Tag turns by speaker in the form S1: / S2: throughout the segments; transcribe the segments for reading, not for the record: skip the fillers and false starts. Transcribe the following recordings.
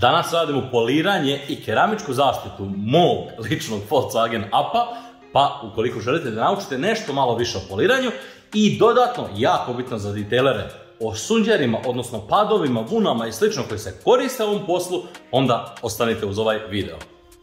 S1: Danas radimo poliranje i keramičku zaštitu mog ličnog Volkswagen Up-a, pa ukoliko želite da naučite nešto malo više o poliranju i dodatno, jako bitno za detailere, o sunđerima, odnosno padovima, vunama i slično koji se koriste u ovom poslu, onda ostanite uz ovaj video.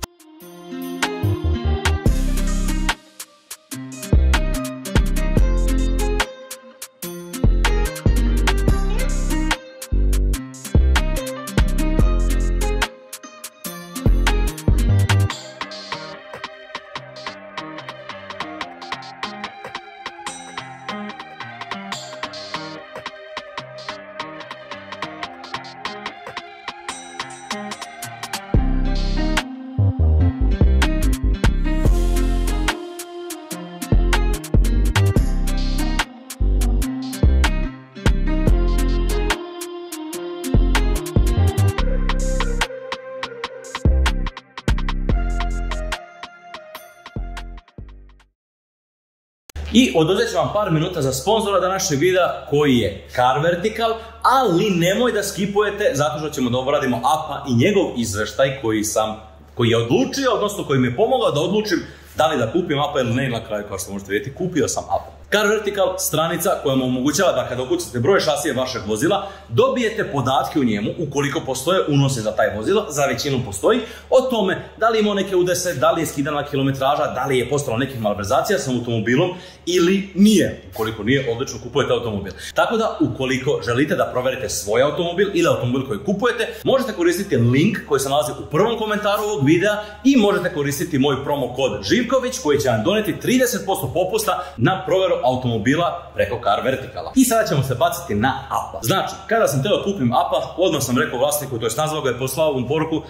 S1: I oduzet ću vam par minuta za sponzora današnjeg videa koji je Car Vertical, ali nemoj da skipujete zato što ćemo da obradimo Up-a i njegov izveštaj koji je odlučio, odnosno koji mi je pomogao da odlučim da li da kupim Up-a ili ne, na kraju kao što možete vidjeti kupio sam Up-a. Car Vertical, stranica koja vam omogućava da kada ukucate broj šasije vašeg vozila, dobijete podatke u njemu, ukoliko postoje unosi za taj vozilo, za većinu postoji, o tome da li imao neke udese, da li je skidana kilometraža, da li je postalo nekih malverzacija sa automobilom ili nije. Ukoliko nije, odlično kupujete automobil. Tako da, ukoliko želite da proverite svoj automobil ili automobil koji kupujete, možete koristiti link koji se nalazi u prvom komentaru ovog videa i možete koristiti moj promo kod Živković koji će vam doneti 30% popusta na proveru automobila preko Car Verticala. I sada ćemo se baciti na Up-a. Znači, kada sam teo da kupim Up-a, odmah sam rekao vlasniku, to je nazvao ga je poslao ovom poruku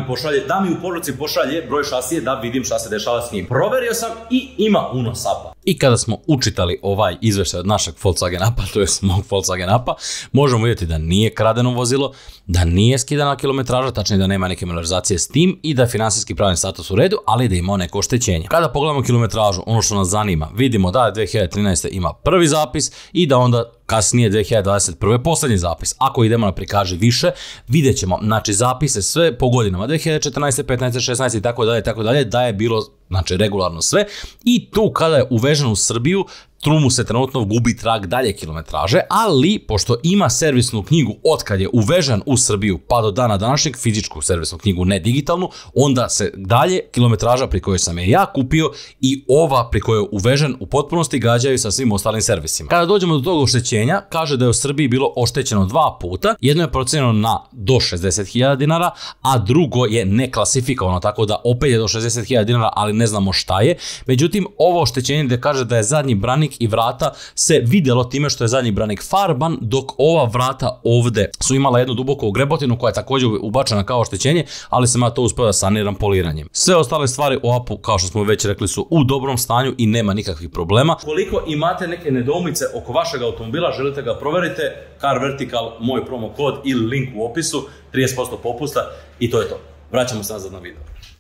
S1: da mi u poruci pošalje broj šasije da vidim šta se dešava s njim. Proverio sam i ima unos Up-a. I kada smo učitali ovaj izveštaj od našeg Volkswagen Up-a, to je mog Volkswagen Up-a, možemo vidjeti da nije kradeno vozilo, da nije skidana kilometraža, tačnije da nema neke malverzacije s tim i da je finansijski pravni status u redu, ali da ima neko oštećenje. Kada pogledamo kilometražu, ono što nas zanima, vidimo da je 2013. ima prvi zapis i da onda kasnije 2021. posljednji zapis. Ako idemo na prikaži više, vidjet ćemo, znači zapise sve po godinama, 2014. 15. 16. i tako dalje, da je bilo, znači, regularno sve. I tu kada je uvežen u Srbiju, tu mu se trenutno gubi trag dalje kilometraže, ali pošto ima servisnu knjigu od kad je uvežen u Srbiju pa do dana današnjeg, fizičku servisnu knjigu, ne digitalnu, onda se dalje kilometraža pri kojoj sam je ja kupio i ova pri kojoj je uvežen u potpunosti gađaju sa svim ostalim servisima. Kada dođemo do tog oštećenja, kaže da je u Srbiji bilo oštećeno 2 puta, jedno je procenjeno na do 60.000 dinara, a drugo je neklasifikovano, tako da opet je do 60.000 dinara, ali ne znamo šta je. Međutim, ovo oštećenje gde kaže da je zadnji branik i vrata se vidjelo time što je zadnji branik farban, dok ova vrata ovde su imala jednu duboku grebotinu koja je također ubačena kao oštećenje, ali sam ja to uspio da saniram poliranjem. Sve ostale stvari u Up-u, kao što smo već rekli, su u dobrom stanju i nema nikakvih problema. Koliko imate neke nedoumice oko vašeg automobila, želite ga proverite, Car Vertical, moj promo kod ili link u opisu, 30% popusta i to je to. Vraćamo se nazad na video.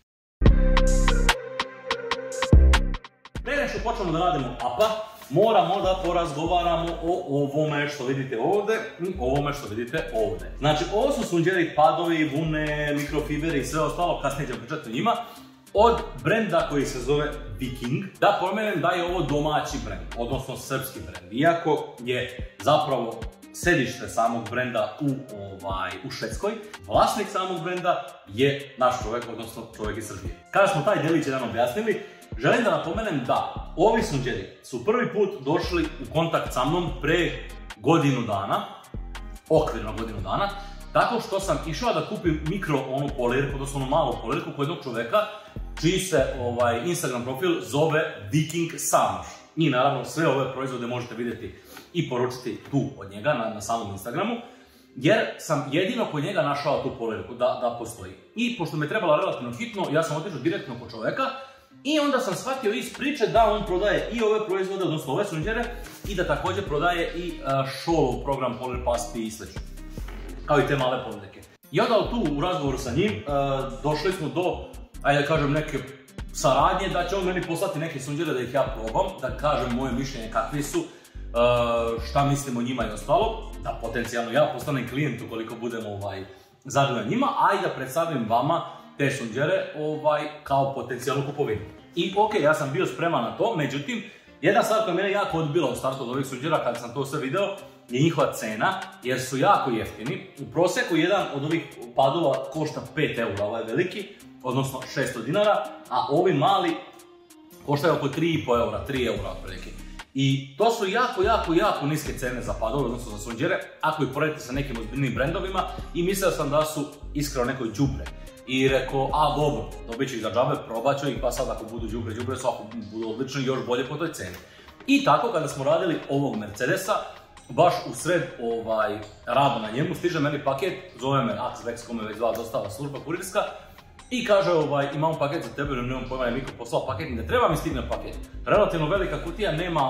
S1: Prije što počnemo da radimo Up-a, moramo da porazgovaramo o ovome što vidite ovdje i ovome što vidite ovdje. Znači, ovo su sunđeri, padovi, vune, mikrofiberi i sve ostalo, kasnije ćemo pričati o njima, od brenda koji se zove Viking. Da pomenem da je ovo domaći brend, odnosno srpski brend, iako je zapravo sedište samog brenda u Švedskoj, vlasnik samog brenda je naš čovjek, odnosno čovjek iz Srbije. Kada smo taj delić jedan objasnili, želim da napomenem da ovi sunđeri su prvi put došli u kontakt sa mnom pre godinu dana, okvirno godinu dana, tako što sam išao da kupim mikro onu polirku, odnosno onu malu polirku kod jednog čoveka čiji se Instagram profil zove Viking Samoš. I naravno sve ove proizvode možete vidjeti i poručiti tu od njega na samom Instagramu, jer sam jedino kod njega našao tu polirku da postoji. I pošto me trebala relativno hitno, ja sam otišao direktno kod čoveka i onda sam shvatio iz priče da on prodaje i ove proizvode, odnosno ove sunđere, i da također prodaje i Šolov program Polir Pasti i sl. Kao i te male polirke. I onda tu u razgovoru sa njim došli smo do, ajde da kažem, neke saradnje da će on meni poslati neke sunđere da ih ja probam, da kažem moje mišljenje kakvi su, šta mislim o njima i ostalo, da potencijalno ja postanem klijent ukoliko budem zadovoljan njima, a i da predstavim vama te sunđere kao potencijalnu kupovinu. I ok, ja sam bio spreman na to, međutim, jedna stvar koja mene jako odbila u startu od ovih sunđera kada sam to sve video je njihova cena, jer su jako jeftini. U prosjeku jedan od ovih padova košta 5 eura, ovaj veliki, odnosno 600 dinara, a ovi mali koštaju oko 3,5 eura, 3 eura otprilike. I to su jako niske cene za padove, odnosno za sunđere, ako ih poredite sa nekim ozbiljnim brendovima, i mislio sam da su iskreno nekoj đubre. I rekao, dobro, dobit ću ih za džabe, probat ću ih, pa sad ako budu đubre su, ako budu odlični, još bolje po toj ceni. I tako, kada smo radili ovog Mercedesa, baš u sred rada na njemu, stiže meni paket, zove me Axvex, kome već zvala dostava služba kurirska, i kaže, imamo paket za tebe, nemam pojma, Niko poslao paket, ne treba mi stigne paket. Relativno velika kutija,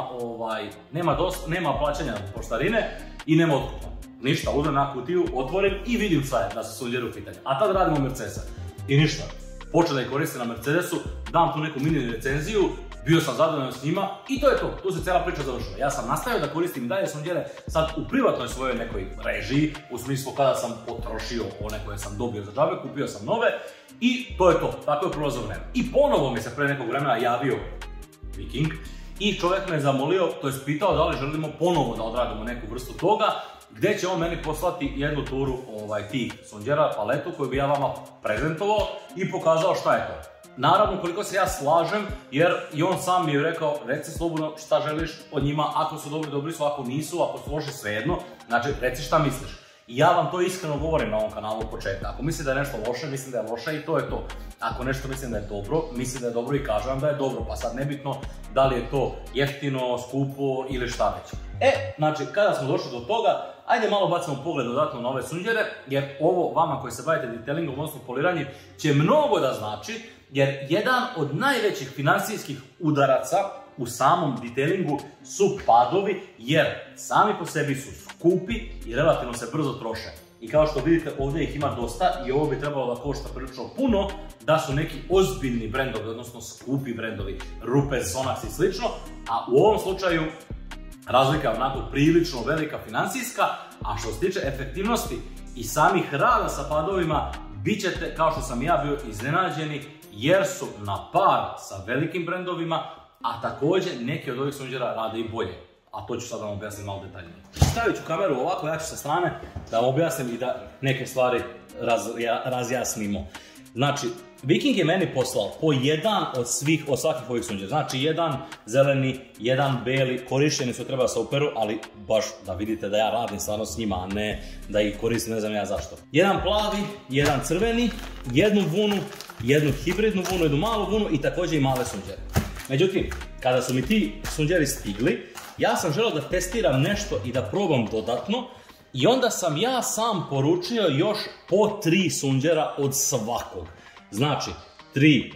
S1: nema plaćanja poštarine i nema otkupa. Ništa, uzmem na kutiju, otvorim i vidim sad da su sunđeri u pitanju. A tad radimo Mercedesa. I ništa, počeo da ih koristim na Mercedesu, dam tu neku mini recenziju, bio sam zadovoljan s njima i to je to, tu se cijela priča završila. Ja sam nastavio da koristim dalje sunđere sad u privatnoj svojoj nekoj režiji, u smislu kada sam potrošio one koje sam dobio za džabe, kupio sam nove i to je to, tako je prolazilo vreme. I ponovo mi se pre nekog vremena javio Viking i čovjek me zamolio, to je pitao da li želimo ponovo da odradimo neku vrstu toga, gdje će on meni poslati jednu turu tih sunđera, paletu koju bi ja vama prezentovao i pokazao šta je to. Naravno, koliko se ja slažem, jer i on sam mi je rekao, reci slobodno šta želiš od njima, ako su dobri su, ako nisu, ako su loši svejedno, znači reci šta misliš. I ja vam to iskreno govorim na ovom kanalu od početka. Ako mislim da je nešto loše, mislim da je loše i to je to. Ako nešto mislim da je dobro, mislim da je dobro i kažem vam da je dobro, pa sad nebitno da li je to jeftino, skupo ili šta već. Znači, kada smo došli do toga, ajde malo bacimo pogled dodatno na ove sunđere, jer ovo vama koji se bavite detailingom, odnosno poliranjem, će mnogo da znači, jer jedan od najvećih financijskih udaraca u samom detailingu su padovi, jer sami po sebi su skupi i relativno se brzo troše. I kao što vidite, ovdje ih ima dosta i ovo bi trebalo da košta prilično puno da su neki ozbiljni brendovi, odnosno skupi brendovi, Rupes, Sonax i slično, a u ovom slučaju razlika je onako prilično velika financijska, a što se tiče efektivnosti i samih rada sa padovima, bit ćete, kao što sam ja bio, iznenađeni, jer su na par sa velikim brendovima, a također neki od ovih sunđera rade i bolje. A to ću sad vam objasniti malo detaljnije. Stavit ću kameru ovako, ja ću sa strane da vam objasnim i da neke stvari razjasnimo. Znači, Viking je meni poslao po jedan od svakih ovih sunđera. Znači, jedan zeleni, jedan beli, korišteni su, treba se operu, ali baš da vidite da ja radim stvarno s njima, a ne da ih koristim, ne znam ja zašto. Jedan plavi, jedan crveni, jednu vunu, jednu hibridnu vunu, jednu malu vunu i također i male sunđere. Međutim, kada su mi ti sunđeri stigli, ja sam želeo da testiram nešto i da probam dodatno i onda sam ja sam poručio još po 3 sunđera od svakog. Znači, 3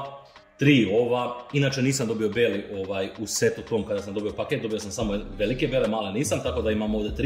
S1: ova, inače nisam dobio beli u setu tom kada sam dobio paket, dobio sam samo velike, bele, male nisam, tako da imam ovdje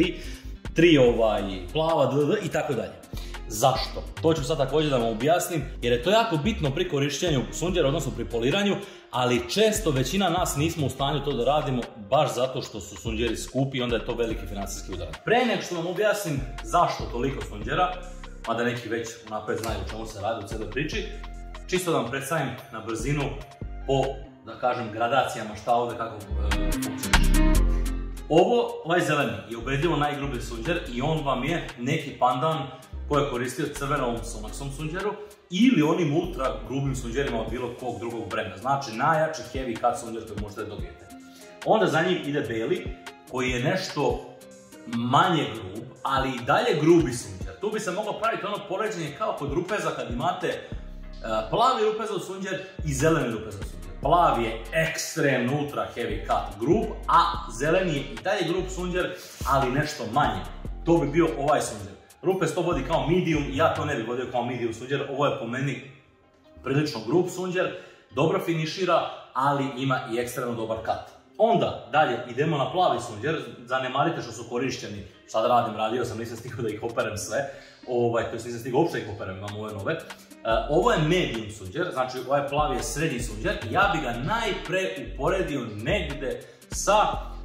S1: 3 plava, i tako dalje. Zašto? To ću sad također da vam objasnim, jer je to jako bitno pri korištenju sunđera, odnosno pri poliranju, ali često većina nas nismo u stanju to da radimo baš zato što su sunđeri skupi i onda je to veliki financijski udarac. Pre nego što vam objasnim zašto toliko sunđera, mada neki već unapred znaju o čemu se radi u cijeloj priči, čisto da vam predstavim na brzinu po, da kažem, gradacijama šta ovdje kako funkcioniše. Ovaj zeleni je ubedljivo najgrublji sunđer i on vam je neki pandan koji je koristio crvenom Sonaxom sunđeru ili onim ultra grubim sunđerima od bilo kog drugog brenda. Znači najjači heavy cut sunđer koji možete dobijete. Onda za njim ide beli koji je nešto manje grub, ali i dalje grubi sunđer. Tu bi se moglo praviti ono poređenje kao kod rupeza kad imate plavi rupezov sunđer i zeleni rupezov sunđer. Plavi je ekstremno ultra heavy cut grub, a zeleni je i dalje grub sunđer, ali nešto manje. To bi bio ovaj sunđer. Rupes to vodi kao medium, ja to ne bih vodio kao medium sunđer, ovo je po meni prilično grub sunđer, dobro finišira, ali ima i ekstremno dobar cut. Onda dalje idemo na plavi sunđer, zanemarite što su korišteni, sad radio sam, nisam stigao da ih operem sve, to nisam stigao uopšte ih operem, imam ove nove. Ovo je medium sunđer, znači ovaj plavi je srednji sunđer, ja bi ga najpre uporedio negde sa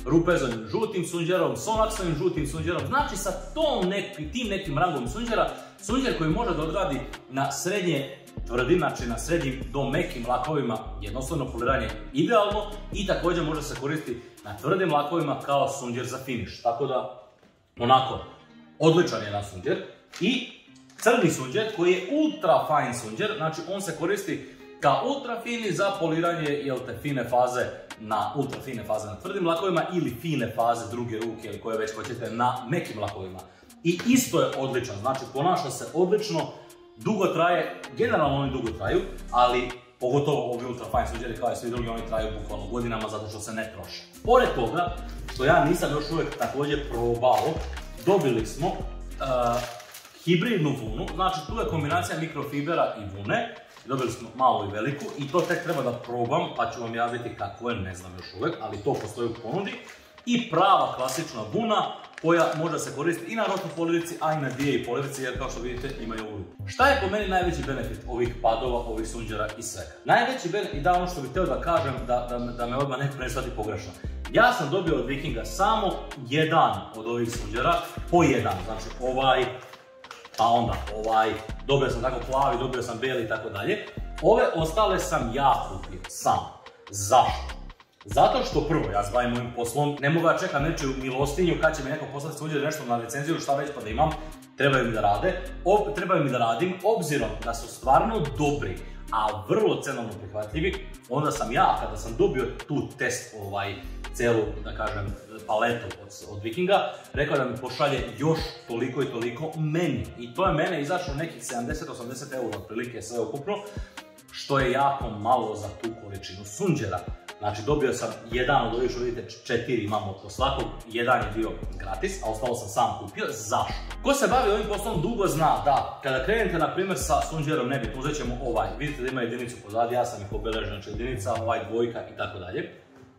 S1: Rupezovim žutim sunđerom, Sonaxovim žutim sunđerom, znači sa tim nekim rangom sunđera, Sunđer koji može da odradi na srednje tvrdim, znači na srednjim do mekim lakovima, jednostavno poliranje idealno i također može se koristiti na tvrdim lakovima kao sunđer za finish. Tako da, onako, odličan je jedan sunđer. I crni sunđer koji je ultra fine sunđer, znači on se koristi kao ultra fini za poliranje, jel te, fine faze na ultra fine faze na tvrdim lakovima ili fine faze druge ruke ili koje već hoćete na mekim lakovima. I isto je odličan, znači ponaša se odlično, dugo traje, generalno oni dugo traju, ali pogotovo ovi ultra fine sunđeri kao i svi drugi, oni traju bukvalno godinama zato što se ne troše. Pored toga, što ja nisam još uvijek također probao, dobili smo hibridnu vunu, znači tu je kombinacija mikrofibera i vune, dobili smo malu i veliku i to tek treba da probam, pa ću vam javiti kako je, ne znam još uvijek, ali to postoji u ponudi. I prava klasična vuna koja može se koristiti i na rotopolirici, a i na DI polirici, jer kao što vidite imaju ovu ruku. Šta je po meni najveći benefit ovih padova, ovih sunđera i svega? Najveći benefit, i da ono što bih htio da kažem, da me odmah neko ne shvati pogrešno. Ja sam dobio od Vikinga samo jedan od ovih sunđera, po jedan, znači ovaj, pa onda ovaj, dobio sam tako plavi, dobio sam beli i tako dalje. Ove ostale sam ja kupio, sam. Zašto? Zato što prvo, ja se bavim mojim poslom, ne mogu da čekam nečiju milostinju kad će mi neko poslati sunđer nešto na recenziju, šta već pa da imam, trebaju mi da radim, obzirom da su stvarno dobri, a vrlo cenovno prihvatljivi, onda sam ja, kada sam dobio tu test, celu, da kažem, paletu od Vikinga, rekao da mi pošalje još toliko i toliko meni. I to je mene izašlo nekih 70-80 eura otprilike sve ukupno, što je jako malo za tu količinu sunđera. Znači dobio sam jedan od ovih, što vidite 4 imamo po svakog, jedan je bio gratis, a ostalo sam sam kupio. Zašto? Ko se bavi ovim poslom dugo zna da kada krenete na primjer sa sunđerom, nebitno, uzet ćemo ovaj, vidite da ima jedinicu pozadi, ja sam ih obeležio, znači jedinica, dvojka i tako dalje.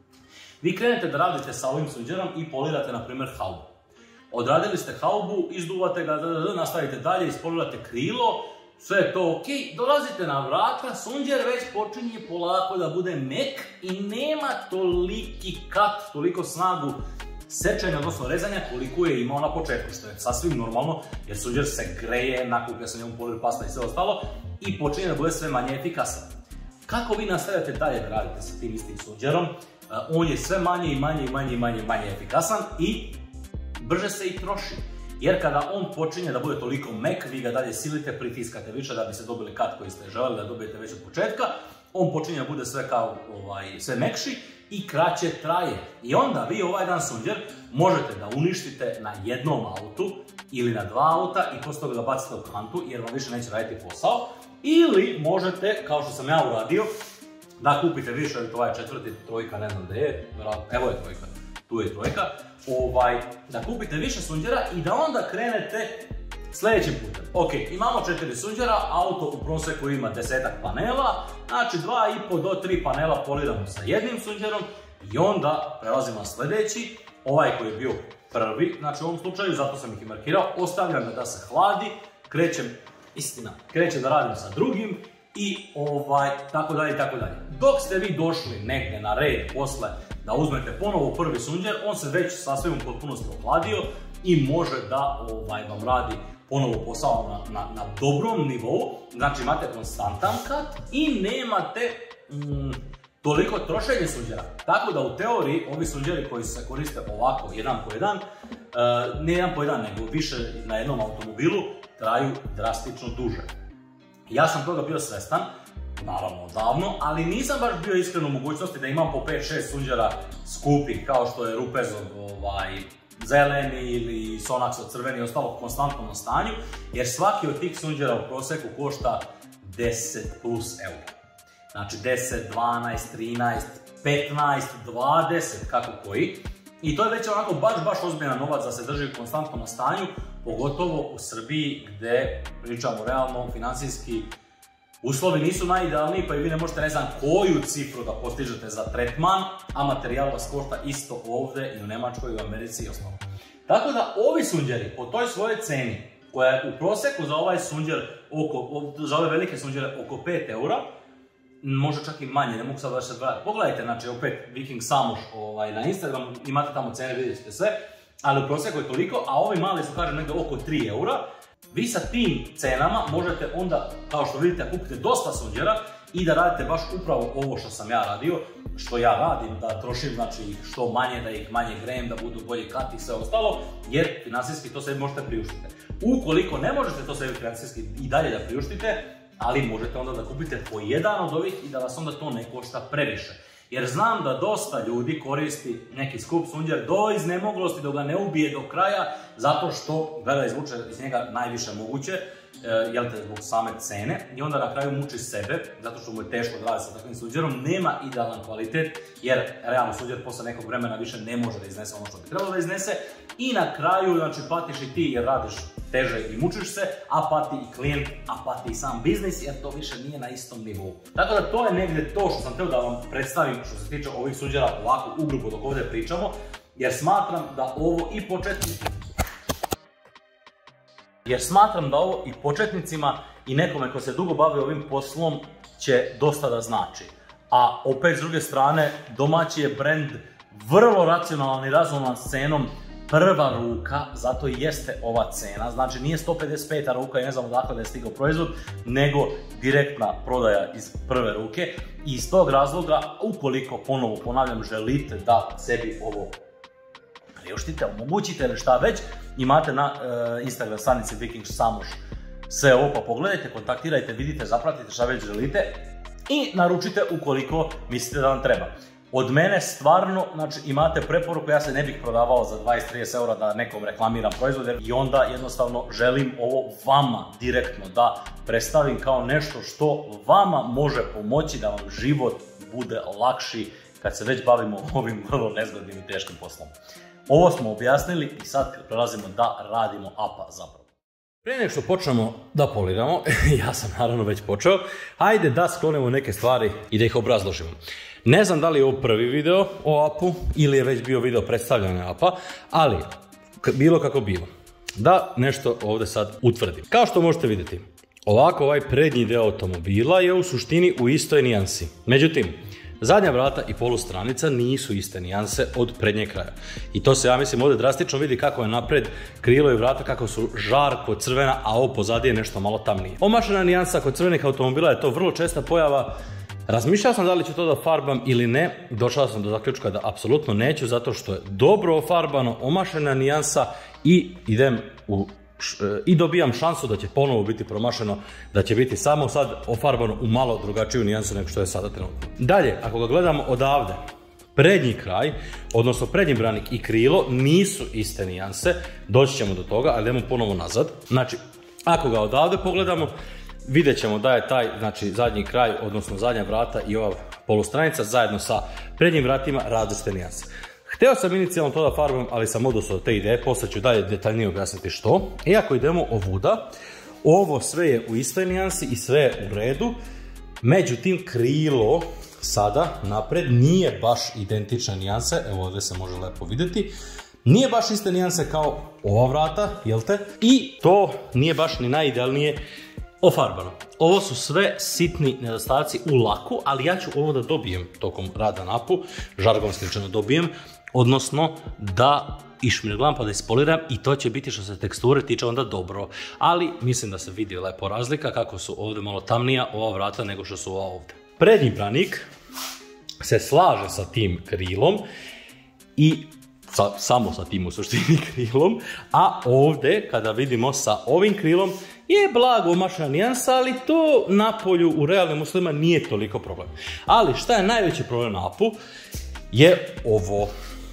S1: Vi krenete da radite sa ovim sunđerom i polirate na primjer haubu. Odradili ste haubu, izduvate ga, nastavite dalje, ispolirate krilo, sve je to ok, dolazite na vrata, sunđer već počinje polako da bude mek i nema toliki kat, toliko snagu sečenja, odnosno rezanja koliko je imao na početku, što je sasvim normalno jer sunđer se greje, nakuplja se njemu polir pasta i sve ostalo i počinje da bude sve manje efikasan. Kako vi nastavljate dalje da radite sa tim istim sunđerom, on je sve manje i manje efikasan i brže se i troši. Jer kada on počinje da bude toliko mek, vi ga dalje silite, pritiskate više da bi se dobili kat koji ste želeli da dobijete već od početka, on počinje da bude sve kao sve mekši i kraće traje. I onda vi ovaj jedan sunđer možete da uništite na jednom autu ili na 2 auta i posle toga ga bacite u kantu jer vam više neće raditi posao. Ili možete, kao što sam ja uradio, da kupite više, ovaj četvrti, trojka, ne znam gde je, evo je trojka, tu je trojka, da kupite više sunđera i da onda krenete sljedećim putem. Ok, imamo 4 sunđera, auto u proseku ima 10-ak panela, znači 2,5 do 3 panela poliramo sa jednim sunđerom i onda prelazimo na sljedeći, ovaj koji je bio prvi, znači u ovom slučaju, zato sam ih i markirao, ostavljam ga da se hladi, krećem da radim sa drugim i tako dalje i tako dalje. Dok ste vi došli negdje na red posle da uzmete ponovo prvi sunđer, on se već sasvim u potpunosti ohladio i može da vam radi ponovo posao na dobrom nivou, znači imate konstantan kat i nemate toliko trošenje sunđera. Tako da u teoriji ovi sunđeri koji se koriste ovako, jedan po jedan, ne jedan po jedan, nego više na jednom automobilu, traju drastično duže. Ja sam toga bio svestan, naravno odavno, ali nisam baš bio iskren u mogućnosti da imam po 5-6 sunđera skupih, kao što je Rupezov zeleni ili Sonaxov crveni i ostalo konstantno na stanju, jer svaki od tih sunđera u proseku košta 10 plus eura. Znači 10, 12, 13, 15, 20, kako koji. I to je već onako baš ozbiljan novac da se drži konstantno na stanju, pogotovo u Srbiji gde pričamo realno, financijski uslovi nisu najidealniji, pa i vi ne možete ne znam koju cifru da postižete za tretman, a materijal vas košta isto ovdje i u Nemačkoj i u Americi i ostalo. Tako da ovi sunđeri po toj svojoj ceni, koja je u proseku za ovaj sunđer, za ove velike sunđere oko 5 eura, možda čak i manje, ne mogu sad baš se gledati. Pogledajte, znači opet Viking Samoš na Instagram, imate tamo cene, vidjet ćete sve, ali u proseku je toliko, a ovi mali su, kažem, negdje oko 3 eura. Vi sa tim cenama možete onda, kao što vidite, kupite dosta sunđera i da radite baš upravo ovo što sam ja radio, što ja radim, da trošim znači što manje, da ih manje grejem, da budu bolje kat i sve ostalo, jer finansijski to sebi možete priuštiti. Ukoliko ne možete to sebi finansijski i dalje da priuštite, ali možete onda da kupite po jedan od ovih i da vas onda to ne košta previše. Jer znam da dosta ljudi koristi neki skup sunđer do iznemoglosti, da ga ne ubije do kraja, zato što gleda izvuče iz njega najviše moguće, zbog same cene, i onda na kraju muči sebe, zato što mu je teško da radi sa takvim sunđerom, nema idealan kvalitet, jer realno sunđer posle nekog vremena više ne može da iznese ono što bi trebalo da iznese, i na kraju, znači, patiš i ti jer radiš teže i mučiš se, a pati i klijent, a pati i sam biznis, jer to više nije na istom nivou. Tako da to je negdje to što sam htio da vam predstavim što se tiče ovih sunđera ovako ugrubo dok ovdje pričamo, jer smatram da ovo i početnicima i nekome ko se dugo bavi ovim poslom će dosta da znači. A opet s druge strane, domaći je brend vrlo racionalan i razuman s cenom prva ruka, zato i jeste ova cena. Znači nije 155 ruka i ne znam odakle da je stigao proizvod, nego direktna prodaja iz prve ruke. I iz tog razloga, ukoliko, ponovo ponavljam, želite da sebi ovo priuštite, omogućite ili šta već, imate na Instagram stranici Viking Samoš sve ovo, pa pogledajte, kontaktirajte, vidite, zapratite šta već želite i naručite ukoliko mislite da vam treba. Od mene stvarno, znači, imate preporuku, ja se ne bih prodavao za 20-30 eura da nekom reklamiram proizvode i onda jednostavno želim ovo vama direktno da predstavim kao nešto što vama može pomoći da vam život bude lakši kad se već bavimo ovim vrlo nezgodnim i teškim poslom. Ovo smo objasnili i sad prelazimo da radimo apa zapravo. Prije nego što počnemo da poliramo, ja sam naravno već počeo, hajde da sklonimo neke stvari i da ih obrazložimo. Ne znam da li je ovo prvi video o apu ili je već bio video predstavljanja apa, ali bilo kako bilo, da nešto ovdje sad utvrdim. Kao što možete vidjeti, ovako ovaj prednji deo automobila je u suštini u istoj nijansi. Međutim, zadnja vrata i polustranica nisu iste nijanse od prednjeg kraja. I to se, ja mislim, ovdje drastično vidi kako je napred krilo i vrata, kako su žarko crvena, a ovo pozadije je nešto malo tamnije. Omašena nijansa kod crvenih automobila je to vrlo česta pojava. Razmišljao sam da li ću to da farbam ili ne, došao sam do zaključka da apsolutno neću, zato što je dobro ofarbano, omašena nijansa i idem i dobijam šansu da će ponovo biti promašeno, da će biti samo sad ofarbano u malo drugačiju nijansu nego što je sada trenutno. Dalje, ako ga gledamo odavde, prednji kraj, odnosno prednji branik i krilo nisu iste nijanse, doći ćemo do toga, ali idemo ponovo nazad. Znači, ako ga odavde pogledamo, vidjet ćemo da je taj, znači, zadnji kraj, odnosno zadnja vrata i ova polustranica zajedno sa prednjim vratima različite nijanse. Hteo sam inicijalno to da farbam, ali sam odustao od te ideje, poslije ću dalje detaljnije objasniti što. I ako idemo ovuda, ovo sve je u istoj nijansi i sve je u redu, međutim krilo sada napred nije baš identična nijanse, evo ovdje se može lepo vidjeti, nije baš iste nijanse kao ova vrata, jel te? I to nije baš ni najidealnije ofarbano. Ovo su sve sitni nedostaci u laku, ali ja ću ovo da dobijem tokom rada na apu, žargonski rečeno dobijem, odnosno da išmirglam pa da ispoliram i to će biti što se teksture tiče onda dobro. Ali mislim da se vidi lepo razlika kako su ovdje malo tamnija ova vrata nego što su ova ovdje. Prednji branik se slaže sa tim krilom i samo sa tim u suštini krilom, a ovdje kada vidimo sa ovim krilom je blago omašena nijansa, ali to napolju u realnim uslovima nije toliko problem. Ali šta je najveći problem na apu je ovo.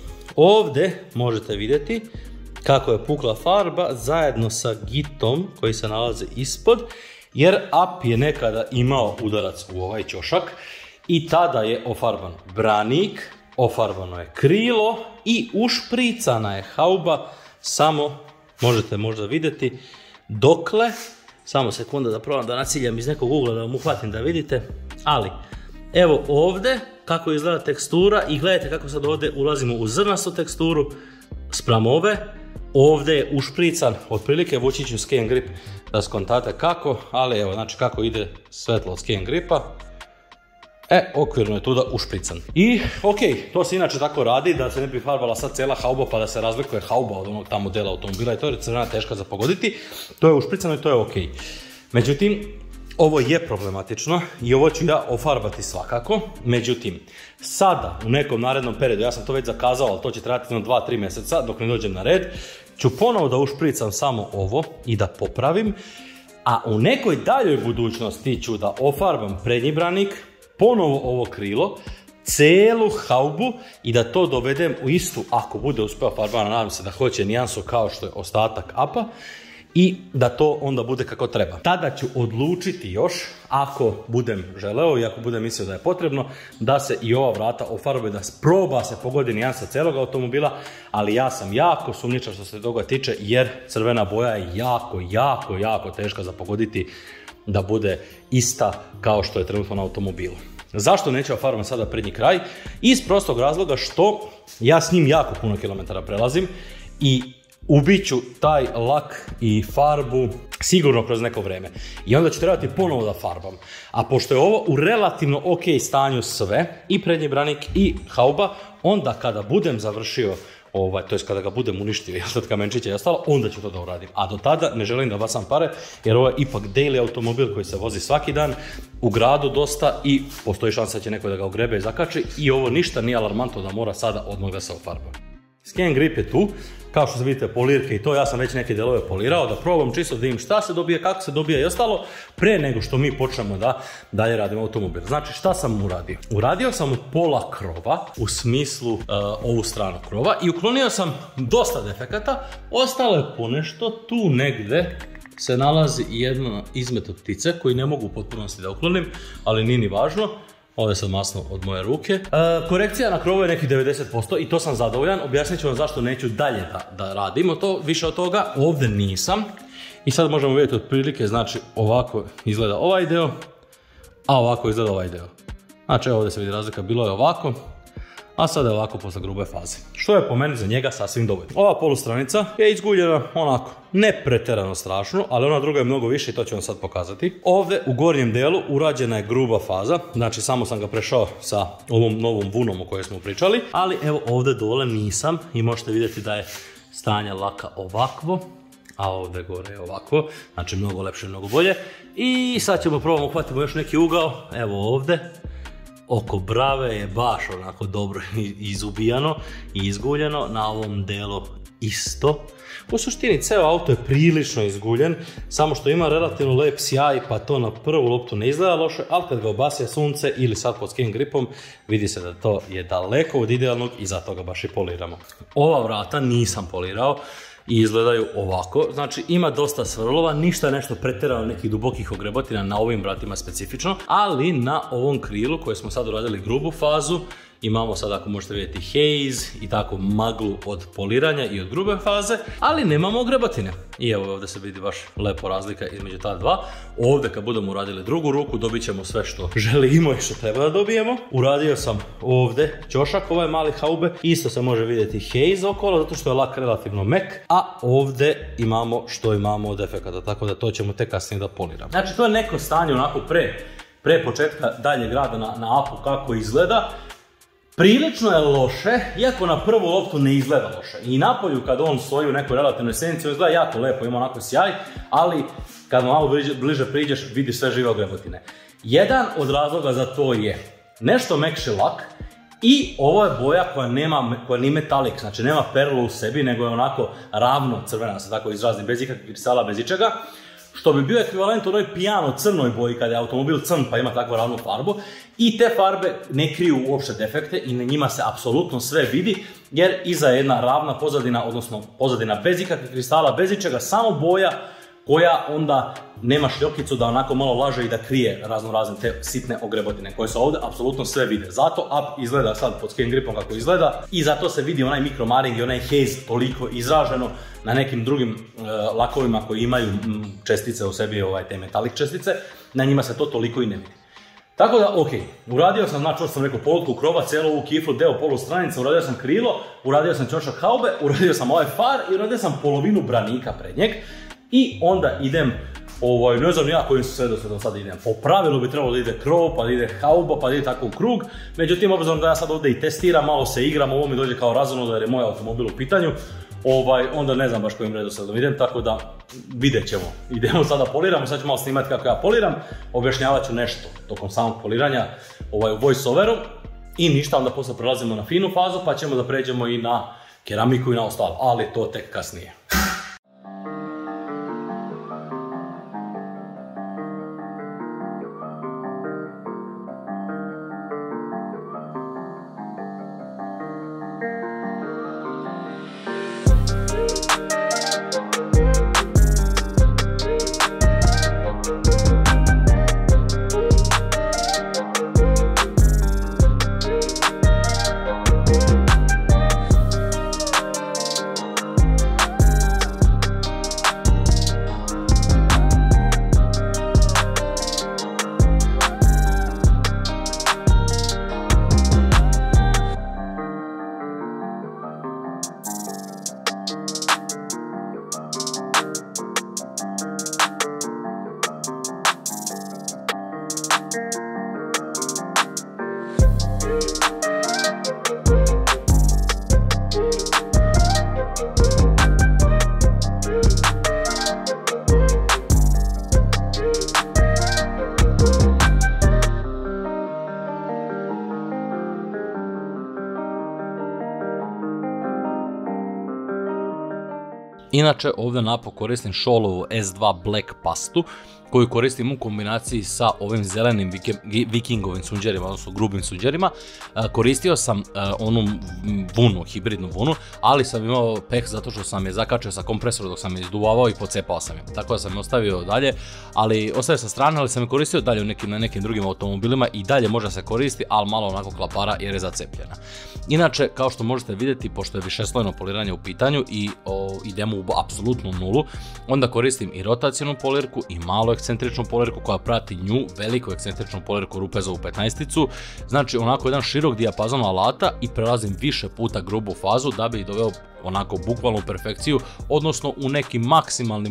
S1: Ovdje možete vidjeti kako je pukla farba zajedno sa gitom koji se nalazi ispod, jer ap je nekada imao udarac u ovaj ćošak i tada je ofarban branik, ofarbano je krilo i ušpricana je hauba, samo možete možda vidjeti dokle, samo sekunda da probam da naciljam iz nekog ugla da vam uhvatim da vidite, ali evo ovdje kako izgleda tekstura i gledajte kako sad ovdje ulazimo u zrnastu teksturu spram ove, ovdje je ušprican, otprilike vući ću skein grip da skontate kako, ali evo znači kako ide svetlo od skein gripa, Okvirno je tuda ušprican. I ok, to se inače tako radi, da se ne bi farbala sad cijela hauba pa da se razlikuje hauba od onog tamo dela automobila i to je crvena teška za pogoditi. To je ušpricano i to je ok. Međutim, ovo je problematično i ovo ću ja ofarbati svakako. Međutim, sada u nekom narednom periodu, ja sam to već zakazao, ali to će trajati 2-3 mjeseca dok ne dođem na red, ću ponovo da ušpricam samo ovo i da popravim, a u nekoj daljoj budućnosti ću da ofarbam prednji branik, ponovo ovo krilo, celu haubu i da to dovedem u istu, ako bude uspeo farbana, nadam se da hoće nijansu kao što je ostatak apa, i da to onda bude kako treba. Tada ću odlučiti još, ako budem želeo i ako budem mislio da je potrebno, da se i ova vrata ofarbuje, da proba se pogodi nijansa celog automobila, ali ja sam jako sumnjičan što se toga tiče, jer crvena boja je jako teška za pogoditi da bude ista kao što je trenutno na automobilu. Zašto neću ofarbam sada prednji kraj? Iz prostog razloga što ja s njim jako puno kilometara prelazim i ubit ću taj lak i farbu sigurno kroz neko vreme. I onda ću trebati ponovo da farbam. A pošto je ovo u relativno ok stanju sve, i prednji branik i hauba, onda kada budem završio, to jest kada ga budem uništio, jel sad kamenčića i ostalo, onda ću to da uradim. A do tada ne želim da bacam pare, jer ovo je ipak daily automobil koji se vozi svaki dan, u gradu dosta i postoji šansa da će neko da ga ugrebe i zakači i ovo ništa nije alarmantno da mora sada odmah da se ofarba. Scan grip je tu, kao što se vidite polirke i to, ja sam već neke delove polirao, da probam čisto da vidim šta se dobije, kako se dobije i ostalo, pre nego što mi počnemo da dalje radimo automobil. Znači šta sam uradio? Uradio sam od pola krova, u smislu ovu stranu krova, i uklonio sam dosta defekata, ostalo je ponešto, tu negde se nalazi jedna izmet od ptice koji ne mogu u potpunosti da uklonim, ali nije ni važno. Ovo je sad masno od moje ruke. Korekcija na krovu je nekih 90% i to sam zadovoljan. Objasnit ću vam zašto neću dalje da radimo to, više od toga. Ovdje nisam. I sad možemo vidjeti otprilike, znači ovako izgleda ovaj deo, a ovako izgleda ovaj deo. Znači ovdje se vidi razlika, bilo je ovako, a sada je ovako posle grube faze. Što je po meni za njega sasvim dovoljno. Ova polustranica je izguljena onako, ne pretjerano strašno, ali ona druga je mnogo više i to ću vam sad pokazati. Ovdje u gornjem delu urađena je gruba faza, znači samo sam ga prešao sa ovom novom vunom o kojoj smo pričali, ali evo ovdje dole nisam i možete vidjeti da je stanje laka ovakvo, a ovdje gore je ovako, znači mnogo lepše, mnogo bolje. I sad ćemo probamo uhvatimo još neki ugao, evo ovdje. Oko brave je baš onako dobro izubijano i izguljeno, na ovom delu isto. U suštini ceo auto je prilično izguljen, samo što ima relativno lep sjaj pa to na prvu loptu ne izgleda loše, ali kad ga obasja sunce ili sad pod skin gripom vidi se da to je daleko od idealnog i zato ga baš i poliramo. Ova vrata nisam polirao i izgledaju ovako, znači ima dosta svrlova, ništa nešto pretjerano nekih dubokih ogrebotina na ovim vratima specifično, ali na ovom krilu koje smo sad uradili grubu fazu, imamo sad, ako možete vidjeti, haze i tako maglu od poliranja i od grube faze, ali nemamo ogrebotine. I evo ovdje se vidi baš lepo razlika između ta dva. Ovdje kad budemo uradili drugu ruku dobit ćemo sve što želimo i što treba da dobijemo. Uradio sam ovdje ćošak, ovaj mali haube, isto se može vidjeti haze okolo zato što je lak relativno mek, a ovdje imamo što imamo od efekata, tako da to ćemo tek kasnije da poliramo. Znači to je neko stanje onako pre početka daljeg rada na apu kako izgleda. Prilično je loše, iako na prvu loptu ne izgleda loše. I napolju kad on stoji u nekoj relativnoj senci, on izgleda jako lepo, ima onako sjaj, ali kad malo bliže priđeš vidiš sve žive ogrebotine. Jedan od razloga za to je nešto mekši lak i ovo je boja koja nije metalik, znači nema perlu u sebi, nego je onako ravno crvena, se tako izrazim, bez ikakvih kristala, bez ičega. Što bi bio ekvivalent onoj pijano crnoj boji kada je automobil crn pa ima takvu ravnu farbu. I te farbe ne kriju uopšte defekte i na njima se apsolutno sve vidi, jer iza je jedna ravna pozadina, odnosno pozadina bez ikakvih kristala, bez ičega, samo boja koja onda nema šljokicu da onako malo laže i da krije razne te sitne ogrebotine koje se ovdje apsolutno sve vide. zato up izgleda sad pod skin gripom kako izgleda i zato se vidi onaj mikromaring i onaj haze toliko izraženo. Na nekim drugim lakovima koji imaju čestice u sebi, te metalik čestice, na njima se to toliko i ne vidi. Tako da, ok, uradio sam, znači što sam rekao, polutku krova, cijelu ovu kiflu, deo polustranice, uradio sam krilo, uradio sam ćošak haube, uradio sam ovaj far i uradio sam polovinu branika prednjeg. I onda idem Ne znam ja kojim su redoslijedom sad idem. Po pravilu bi trebalo da ide krov, pa da ide hauba, pa da ide tako u krug. Međutim, obzirom da ja sad ovdje i testiram, malo se igram, ovo mi dođe kao razumno jer je moj automobil u pitanju, onda ne znam baš kojim redoslijedom idem, tako da vidjet ćemo. Idemo sada poliramo, sad ću malo snimati kako ja poliram, objašnjavat ću nešto tokom samog poliranja u voice-overu i ništa, onda posle prelazimo na finu fazu pa ćemo da pređemo i na keramiku i na ostalo, ali to tek kasnije. Inače, ovdje napokon koristim Schoellovu S2 Black pastu, koju koristim u kombinaciji sa ovim zelenim vikingovim sunđerima, odnosno grubim sunđerima. Koristio sam onu vunu, hibridnu vunu, ali sam imao peh zato što sam je zakačio sa kompresorom dok sam je izduvavao i pocepao sam je. Tako da sam je ostavio dalje, ostavio sa strane, ali sam je koristio dalje na nekim drugim automobilima i dalje može se koristi, ali malo onako klapara jer je zacepljena. Inače, kao što možete vidjeti, pošto je višeslojno poliranje u pitanju i idemo u apsolutnu nulu, onda koristim i rotacijnu polirku i malo ekscentričnu polirku koja prati nju, veliku ekscentričnu polirku Rupezovu 15-icu, znači onako jedan širok dijapazon alata i prelazim više puta grubu fazu da bi doveo onako bukvalnu perfekciju, odnosno u neki maksimalni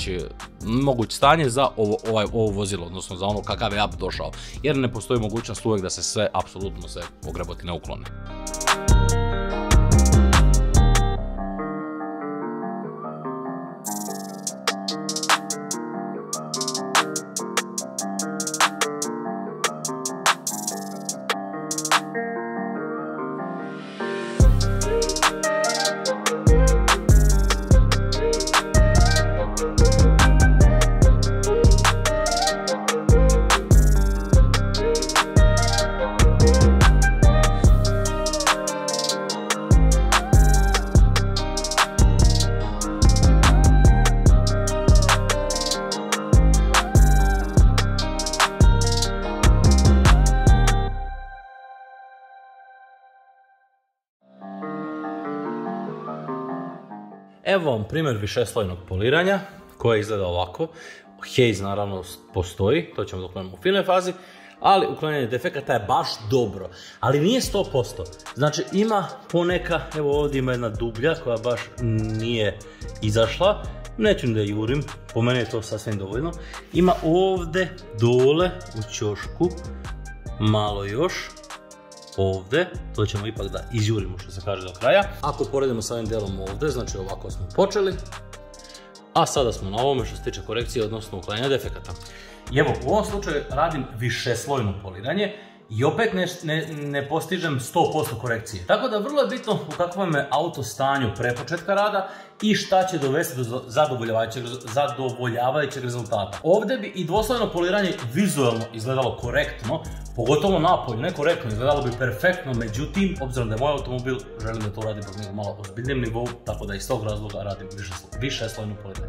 S1: moguć stanje za ovo vozilo, odnosno za ono kakav je app došao, jer ne postoji mogućnost uvijek da se sve, apsolutno sve pogrebotine uklone. Evo vam primjer višeslojnog poliranja koje izgleda ovako. Haze naravno postoji, to ćemo da uklanjamo u finoj fazi, ali uklanjanje defekata je baš dobro, ali nije 100%. Znači ima poneka, evo ovdje ima jedna dublja koja baš nije izašla, neću da jurim, po meni je to sasvim dovoljno. Ima ovdje dole u ćošku malo još. Ovdje, to ćemo ipak da izjurimo što se kaže do kraja. Ako poredimo sa ovim delom ovdje, znači ovako smo počeli, a sada smo na ovome što se tiče korekcije, odnosno uklanjanja defekata. I evo, u ovom slučaju radim višeslojno poliranje i opet ne postižem 100% korekcije. Tako da vrlo je bitno u kakvom je auto stanju pre početka rada i šta će dovesti do zadovoljavajućeg rezultata. Ovdje bi i dvoslojno poliranje vizualno izgledalo korektno, pogotovo napolju, ne korektno, izgledalo bi perfektno, međutim, obzirom da je moj automobil, želim da to radim na malo ozbiljnijem nivou, tako da iz tog razloga radim višeslojno poliranje.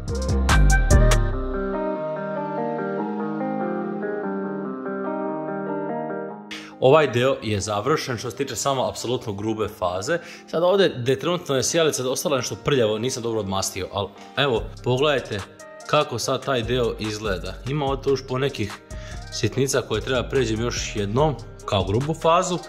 S1: Ovaj deo je završen što se tiče samo apsolutno grube faze. Sad ovdje gdje trenutno je sjelica ostala nešto prljavo, nisam dobro odmastio, ali evo, pogledajte kako sad taj deo izgleda. Ima ovdje još po nekih sitnica koje treba pređem još jednom kao grubu fazu,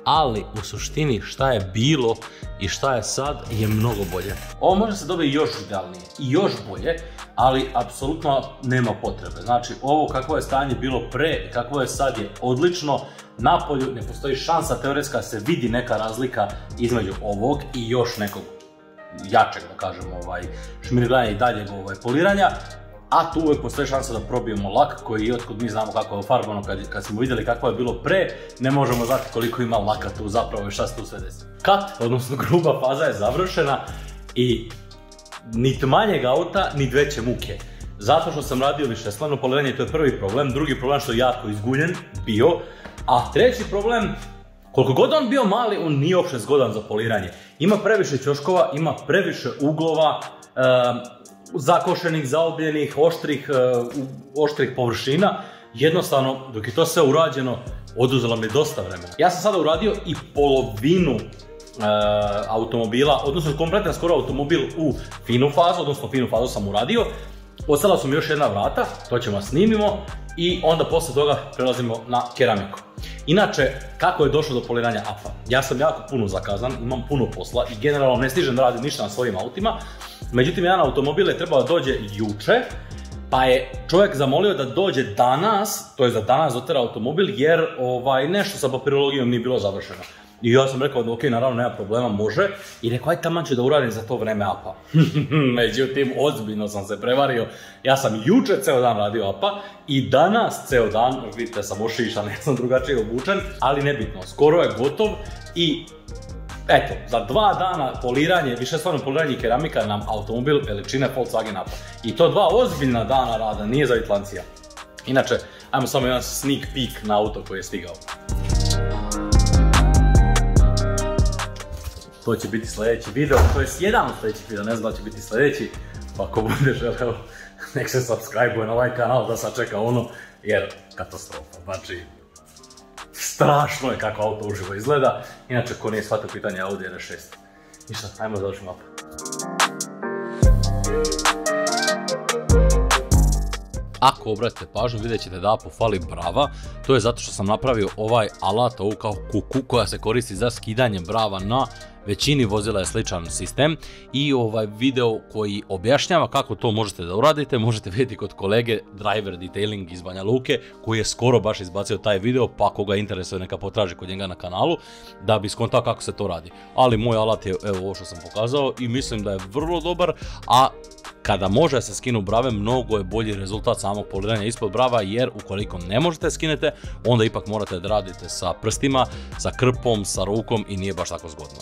S1: ali u suštini šta je bilo i šta je sad je mnogo bolje. Ovo može se dobiti još idealnije i još bolje, ali apsolutno nema potrebe. Znači, ovo kakvo je stanje bilo pre i kakvo je sad je odlično. Napolju ne postoji šansa teoretska da se vidi neka razlika između ovog i još nekog jačeg, da kažemo, šmirglanja i daljeg poliranja. A tu uvijek postoji šansa da probijemo lak koji, otkud mi znamo kako je farbano, kad smo vidjeli kako je bilo pre, ne možemo znati koliko ima laka tu zapravo i šta se tu sve desi. Kat, odnosno gruba faza je završena i niti manjeg auta, niti veće muke. Zato što sam radio višeslojno poliranje, to je prvi problem. Drugi problem što je jako izguljen bio. A treći problem, koliko god on bio mali, on nije uopšte zgodan za poliranje. Ima previše ćoškova, ima previše uglova, zakošenih, zaobljenih, oštrih površina. Jednostavno, dok je to sve urađeno, oduzelo mi je dosta vremena. Ja sam sada uradio i polovinu automobila, odnosno kompletan skoro automobil u finu fazu, odnosno finu fazu sam uradio. Ostala su mi još jedna vrata, to ćemo snimimo i onda posle toga prelazimo na keramiku. Inače, kako je došlo do poliranja APA? Ja sam jako puno zakazan, imam puno posla i generalno ne stižem da radim ništa na svojim autima. Međutim, jedan automobil je trebao da dođe juče, pa je čovjek zamolio da dođe danas, to je za danas dotera automobil, jer nešto sa papirologijom nije bilo završeno. I ja sam rekao da ok, naravno nema problema, može. I rekao, aj taman ću da uradim za to vreme APA. Međutim, ozbiljno sam se prevario. Ja sam juče ceo dan radio APA i danas ceo dan, vidite sam ošišan, ja sam drugačije obučen, ali nebitno, skoro je gotov i eto, za 2 dana poliranje, višeslojno poliranje i keramika nam automobil veličine Volkswagen APA. I to 2 ozbiljna dana rada, nije za Itlancija. Inače, ajmo samo jedan sneak peek na auto koji je stigao. To će biti sljedeći video, to je jedan od sljedećih video, ne znam da će biti sljedeći, pa ako bude želeo, nek se subscribe-uje na ovaj kanal da sačeka ono, jer katastrofa, znači strašno je kako auto uživo izgleda. Inače, ko nije shvatio pitanje Audi R6. Ništa, ajmo završimo APA. Ako obratite pažnju, vidjet ćete da APA fali brava. To je zato što sam napravio ovaj alat, ovu kao kuku koja se koristi za skidanje brava na većini vozila je sličan sistem. I ovaj video koji objašnjava kako to možete da uradite, možete vidjeti kod kolege Driver Detailing iz Banja Luke, koji je skoro baš izbacio taj video, pa ako ga interesuje neka potraži kod njega na kanalu, da bi skontao kako se to radi. Ali moj alat je evo ovo što sam pokazao i mislim da je vrlo dobar, a kada može se skinu brave, mnogo je bolji rezultat samog poliranja ispod brava, jer ukoliko ne možete skinete, onda ipak morate da radite sa prstima, sa krpom, sa rukom i nije baš tako zgodno.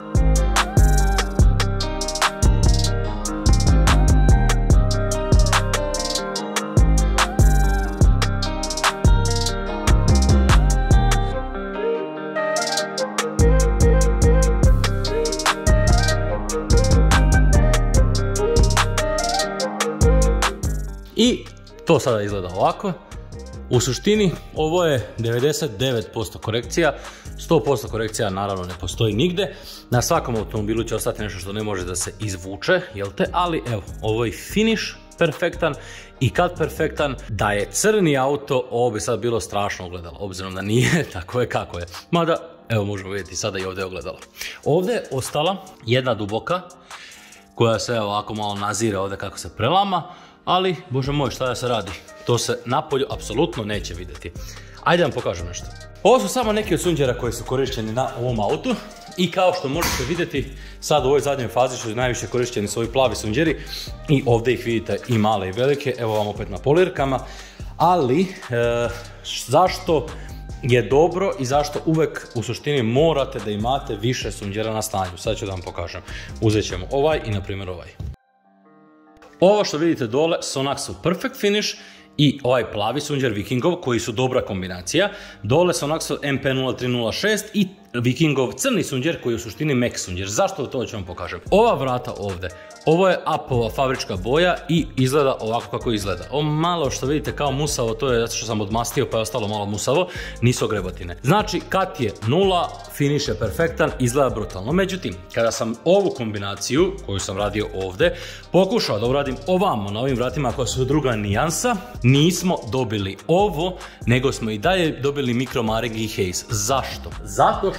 S1: I to sada izgleda ovako. U suštini ovo je 99% korekcija, 100% korekcija naravno ne postoji nigde. Na svakom automobilu će ostati nešto što ne može da se izvuče, jel te? Ali evo, ovo je finish perfektan i kad perfektan, da je crni auto, ovo bi sad bilo strašno ogledalo, obzirom da nije, tako je kako je. Mada, evo možemo vidjeti sada i ovdje ogledalo. Ovdje je ostala jedna duboka, koja se ovako malo nazire ovdje kako se prelama, ali, bože moj, šta da se radi? To se napolju apsolutno neće vidjeti. Ajde vam pokažem nešto. Ovo su samo neki od sunđera koji su korišćeni na ovom autu i kao što možete vidjeti, sad u ovoj zadnjoj fazi što su najviše korišćeni su ovi plavi sunđeri i ovdje ih vidite i male i velike, evo vam opet na polirkama, ali zašto je dobro i zašto uvek u suštini morate da imate više sunđera na stanju? Sad ću da vam pokažem. Uzet ćemo ovaj i na primjer ovaj. Ovo što vidite dole, Sonaxu Perfect Finish i ovaj plavi sunđer Vikingov koji su dobra kombinacija. Dole Sonaxu MP0306 i Vikingov crni sunđer koji je u suštini Max sunđer. Zašto to ću vam pokažem? Ova vrata ovdje, ovo je Apova fabrička boja i izgleda ovako kako izgleda. Ovo malo što vidite kao musavo, to je zato što sam odmastio pa je ostalo malo musavo, nisu grebotine. Znači, kat je 0, finish je perfektan, izgleda brutalno. Međutim, kada sam ovu kombinaciju koju sam radio ovdje pokušao da uradim ovamo na ovim vratima koja su druga nijansa, nismo dobili ovo, nego smo i dalje dobili mikromaring i haze. Zašto? Zato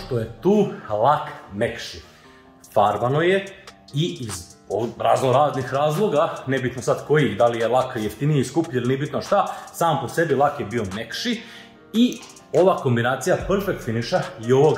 S1: što je tu lak mekši. Farbano je i iz raznih razloga, nebitno sad koji, da li je lak jeftiniji, skuplji ili nije bitno šta, sam po sebi lak je bio mekši i ova kombinacija Perfect Finisha i ovog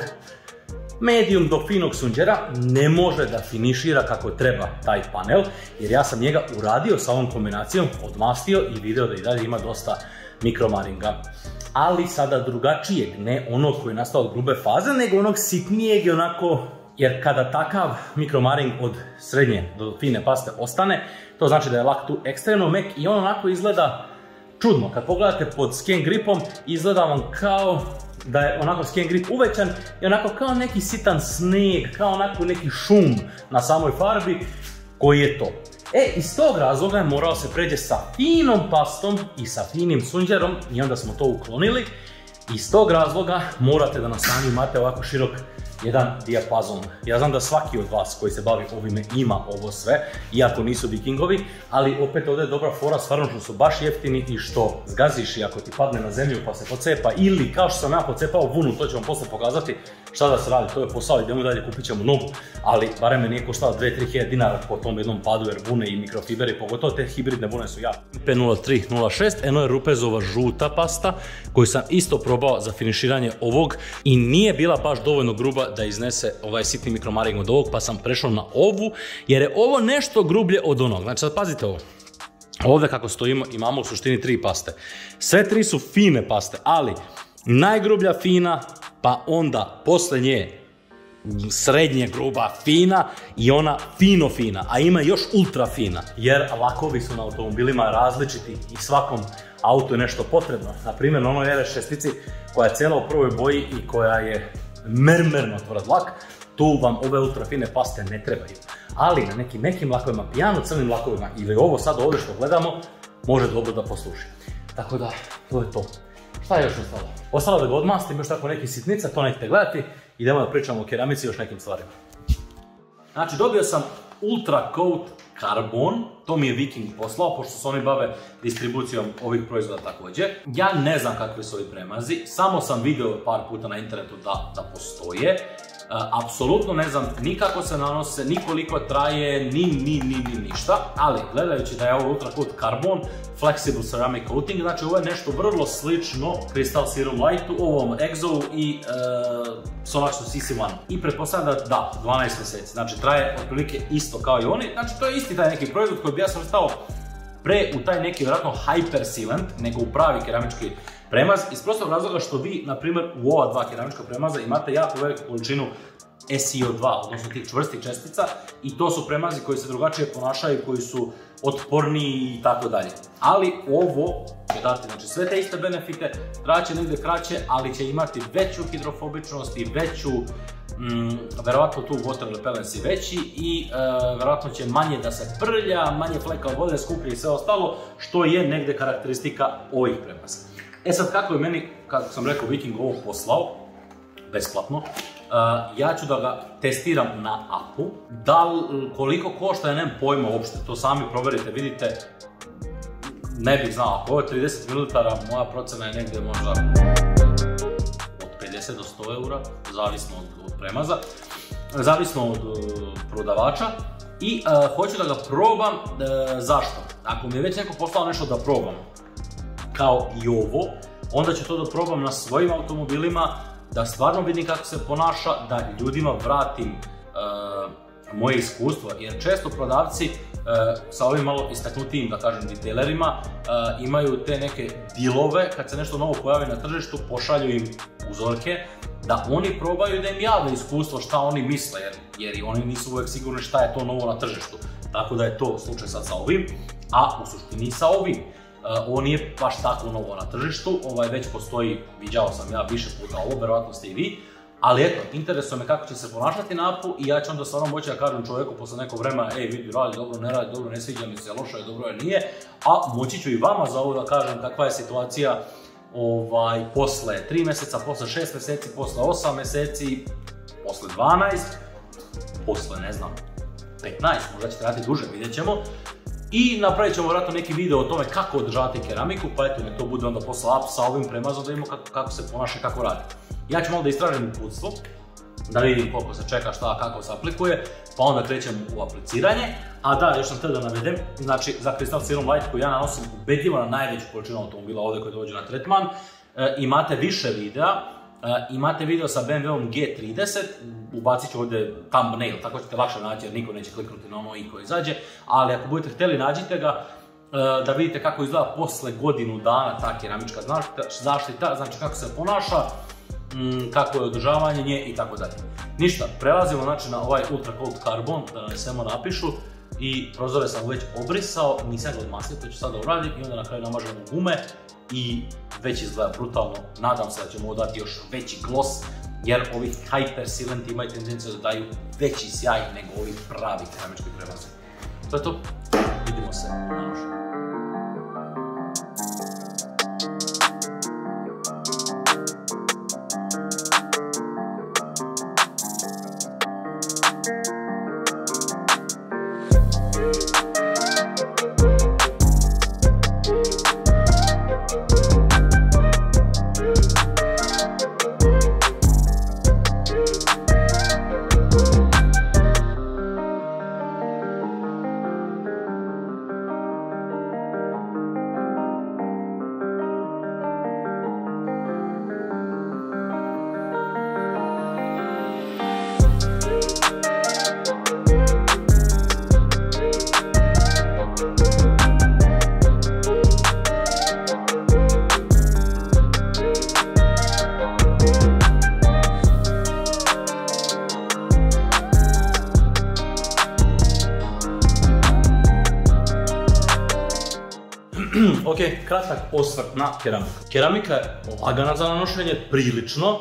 S1: medium do finog sunđera ne može da finišira kako treba taj panel, jer ja sam njega uradio sa ovom kombinacijom, odmastio i video da i dalje ima dosta mikromaringa. Ali sada drugačijeg, ne onog koji je nastao od grube faze, nego onog sitnijeg i onako, jer kada takav mikromaring od srednje do fine paste ostane, to znači da je lak tu ekstremno mek i on onako izgleda čudno. Kad pogledate pod skin gripom, izgleda vam kao da je onako skin grip uvećan i onako kao neki sitan sneg, kao onako neki šum na samoj farbi koji je to. Iz tog razloga je morao se pređe sa finom pastom i sa finim sunđerom i onda smo to uklonili. Iz tog razloga morate da na sami imate ovako širok jedan dijapazon. Ja znam da svaki od vas koji se bavi ovime ima ovo sve, iako nisu vikingovi, ali opet ovdje je dobra fora, stvarno što su baš jeftini i što zgaziš i ako ti padne na zemlju pa se pocepa, ili kao što sam ja pocepao vunu, to ću vam posle pokazati šta da se radi, to je posao, idemo dalje, kupit ćemo novu, ali barem me nije koštala 2-3 hiljade dinara po tom jednom padu, jer vune i mikrofiberi, pogotovo te hibridne vune su jako. P0306, eno je Rupezova žuta pasta, koju sam isto probao za finiširanje ovog i nije bila baš dovoljno gruba da iznese ovaj sitni mikromaring od ovog, pa sam prešao na ovu, jer je ovo nešto grublje od onog. Znači sad pazite ovo. Ovdje kako stojimo imamo u suštini 3 paste. Sve 3 su fine paste, ali najgrublja fina, pa onda posle nje srednje gruba fina i ona fino fina, a ima još ultra fina, jer lakovi su na automobilima različiti i svakom autu je nešto potrebno. Naprimjer na onoj RS6 koja je cijela u prvoj boji i koja je mermerno tvrd lak, tu vam ove ultra fine paste ne trebaju. Ali na nekim mekim lakovima, pijano crnim lakovima ili ovo sad ovdje što gledamo, može dobro da posluži. Tako da, to je to. Šta je još ostalo? Ostalo da ga odmastim, još tako neke sitnice, to nećete gledati. Idemo da pričamo o keramici i još nekim stvarima. Znači, dobio sam Ultra Coat Carbon, to mi je Viking poslao, pošto se oni bave distribucijom ovih proizvoda također. Ja ne znam kakvi su ovi premazi, samo sam video par puta na internetu da postoje. Apsolutno ne znam ni kako se nanose, ni koliko traje, ni ništa, ali gledajući da je ovo Ultra Coat Carbon Flexible Ceramic Coating, znači ovo je nešto vrlo slično Crystal Serum Lightu, ovom Exo i Solaxu CC1. I pretpostavljam da 12 mjeseci, znači traje otprilike isto kao i oni, znači to je isti taj neki proizvod koji bi ja sam stao pre u taj neki vjerojatno hyper sealant, nego u pravi keramički premaz, iz prostog razloga što vi, na primjer, u ova dva keramička premaza imate jako veliku količinu SiO2, odnosno tih čvrstih čestica, i to su premazi koji se drugačije ponašaju, koji su otporniji i tako dalje. Ali ovo će dati, znači, sve te iste benefite, traće negdje kraće, ali će imati veću hidrofobičnost i veću, verovatno tu water repellence veći i verovatno će manje da se prlja, manje fleka od vode, skuplje i sve ostalo, što je negdje karakteristika ovih premaza. Sad kako je meni, kako sam rekao, Viking ovo poslao, besplatno, ja ću da ga testiram na apu. Koliko košta, ja nemam pojma uopšte, to sami proverite, vidite, ne bih znao, ako ovo je 30 ml, moja procena je negdje možda od 50 do 100 eura, zavisno od premaza, zavisno od prodavača. I hoću da ga probam, zašto? Ako mi je već neko poslao nešto da probam, kao i ovo, onda ću to da probam na svojim automobilima, da stvarno vidim kako se ponaša, da ljudima vratim moje iskustvo, jer često prodavci sa ovim malo istaknutijim, da kažem, detailerima imaju te neke dilove, kad se nešto novo pojavi na tržištu, pošalju im uzorke, da oni probaju da im jave iskustvo šta oni misle, jer i oni nisu uvijek sigurni šta je to novo na tržištu. Tako da je to slučaj sad sa ovim, a u suštini sa ovim. Ovo nije baš tako novo na tržištu, već postoji, viđao sam ja više puta ovo, verovatno ste i vi, ali eto, interesuje me kako će se ponašati na apu i ja ću onda stvarno moći da kažem čovjeku posle nekog vremena, vidi, radi dobro, ne radi dobro, ne sviđa mi se, loše je, dobro je, nije, a moći ću i vama za ovo da kažem kakva je situacija posle 3 mjeseca, posle 6 mjeseci, posle 8 mjeseci, posle 12, posle, ne znam, 15, možda ćete raditi duže, vidjet ćemo. I napravit ćemo vjerojatno neki video o tome kako održavati keramiku, pa eto, nek to bude onda posle app sa ovim premazom da vidimo kako se ponaša, kako radi. Ja ću malo da istražim uputstvo, da vidim koliko se čeka, šta, kako se aplikuje, pa onda krećemo u apliciranje. A da, još sam htio da navedem, znači za Crystal Serum Light koji ja nanosim ubedljivo na najveću količinu automobila ovdje koji dođu na tretman, imate više videa, imate video sa BMW-om G30, ubacit ću ovdje thumbnail, tako ćete lakše naći jer niko neće kliknuti na ono i koji izađe, ali ako budete htjeli nađite ga da vidite kako izgleda posle godinu dana ta keramička zaštita, znači kako se ponaša, kako je održavanje nje i tako dalje. Ništa, prelazimo znači na ovaj Ultra Cold Carbon, da nanesemo napišu i prozore sam već obrisao, nisam ga odmasio, to ću sada uraditi i onda na kraju namažemo gume i već izgleda brutalno. Nadam se da ćemo ovo dati još veći gloss jer ovi Hyper Sealant imaju tendenciju da daju veći sjaj nego ovi pravi keramički premazi. To je to, vidimo se na nožu. Ok, kratak osvrt na keramiku. Keramika je lagana za nanošenje, prilično.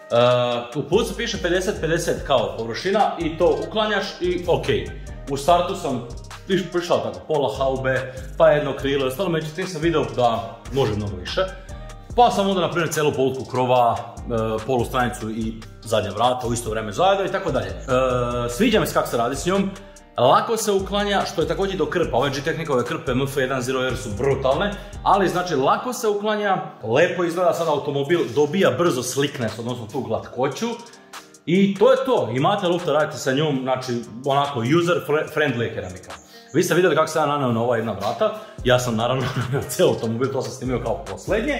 S1: U pucu piše 50-50 kao površina i to uklanjaš i ok. U startu sam prišao tako pola haube, pa jedno krilo, ostalo, međutim sam vidio da može mnogo više. Pa sam onda na primjer celu polutku krova, polu stranicu i zadnja vrata u isto vrijeme zajedno i tako dalje. Sviđa mi se kako se radi s njom. Lako se uklanja, što je također do krpa, ove G-Technicove krpe MF10R su brutalne, ali znači lako se uklanja, lepo izgleda, sad automobil dobija brzo slickness, odnosno tu glatkoću. I to je to, imate lufta, radite sa njom, znači onako user friendly keramika. Vi ste vidjeli kako sam ja naneo na ova jedna vrata, ja sam naravno naneo cijel automobil, to sam snimio kao posljednje.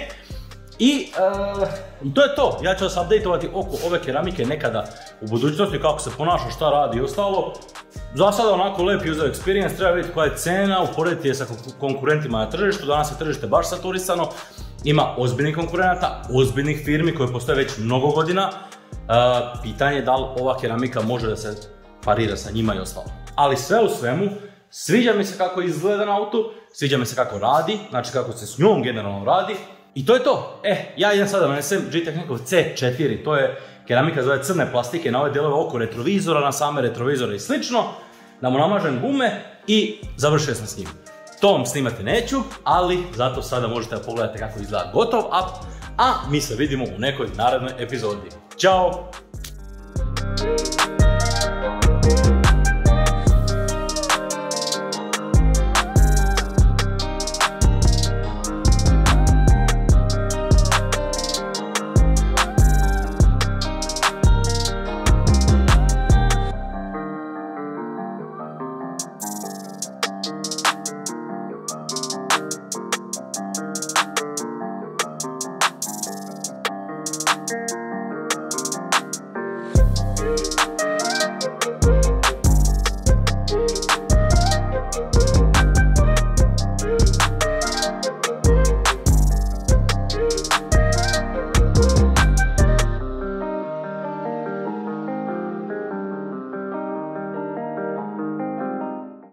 S1: I to je to, ja ću vas updateovati oko ove keramike nekada u budućnosti, kako se ponaša, šta radi i ostalo. Za sada onako lep user experience, treba vidjeti koja je cena, uporediti je sa konkurentima na tržištu, danas je tržište baš saturisano, ima ozbiljnih konkurenata, ozbiljnih firmi koje postoje već mnogo godina. Pitanje je da li ova keramika može da se parira sa njima i ostalo. Ali sve u svemu, sviđa mi se kako izgleda na autu, sviđa mi se kako radi, znači kako se s njom generalno radi. I to je to. Ja idem sada nanesem G-Technicov C4, to je keramika za ove crne plastike na ove delove oko retrovizora, na same retrovizore i slično, da mu namažem gume i završio sam s njim. To vam snimati neću, ali zato sada možete da pogledate kako izgleda gotov up, a mi se vidimo u nekoj narednoj epizodi. Ćao!